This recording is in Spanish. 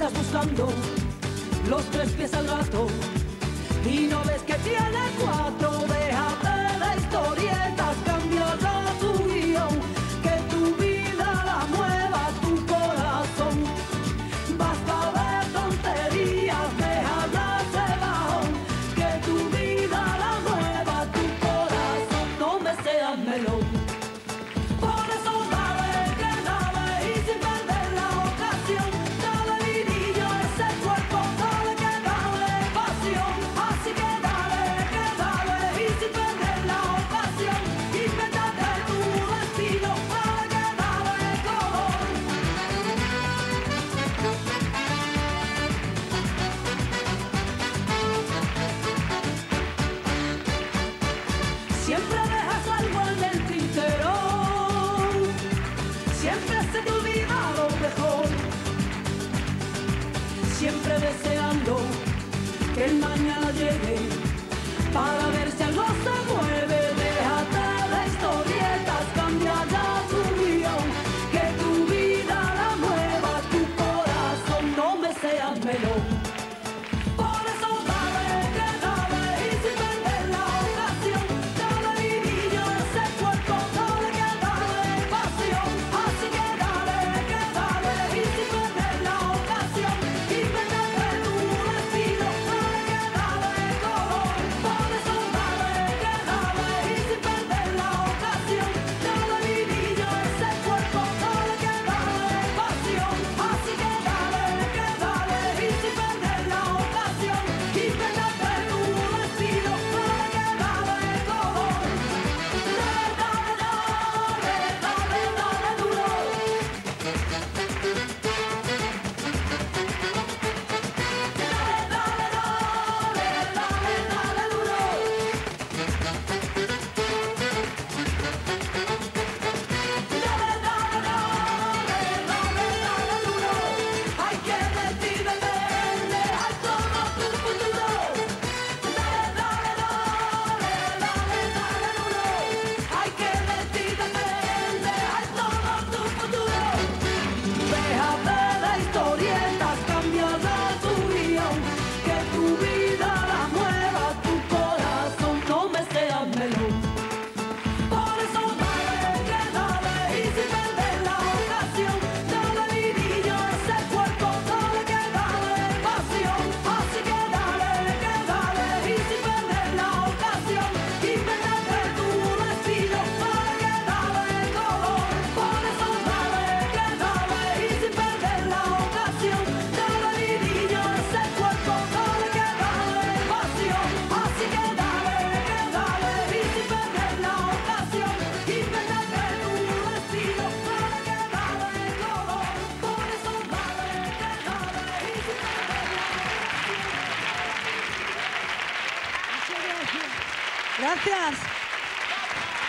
estás buscando los 3 pies al gato y no ves que tiene 4. Déjate de historietas, cambia ya tu guión, que tu vida la mueva tu corazón. Basta de tonterías, deja ya ese bajón, que tu vida la mueva tu corazón. No me seas melón. Por eso dale, que dale y sin perder la ocasión, dale vidillo a ese cuerpo, dale que dale pasión. Así que dale y sin perder la ocasión, invéntate tu destino, dale que dale color. Siempre dejas algo en el tintero, siempre se te olvida lo mejor, siempre deseando que el mañana llegue para ver si algo se mueve. Déjate de historietas, cambia ya tu guión, que tu vida la mueva tu corazón. No me seas melón. Por eso dale, que dale y sin perder la ocasión, dale vidillo a ese cuerpo, dale que dale pasión. Así que dale y sin perder la ocasión, invéntate tu destino, dale que dale color. Por eso dale y sin perder la ocasión, dale vidillo a ese cuerpo, dale que dale pasión. Así que dale y sin perder la ocasión, invéntate tu destino, dale que dale color. Dale duro. Dale duro. Ay, que de ti depende al todo tu futuro. Dale duro. Ay, que de ti depende al todo tu futuro. Déjate de historietas, cambia ya tu guión, que tu vida la mueva tu corazón. No me seas melón. Por eso dale, que dale y sin perder la ocasión, dale vidillo a ese cuerpo, dale que dale pasión. Así que dale y sin perder la ocasión, invéntate tu destino, dale que dale color. Por eso dale y sin perder la ocasión, dale vidillo a ese cuerpo, dale que dale pasión. Así que dale y sin perder la ocasión, invéntate tu destino, dale que dale color. Por eso dale y sin perder la ocasión. Gracias.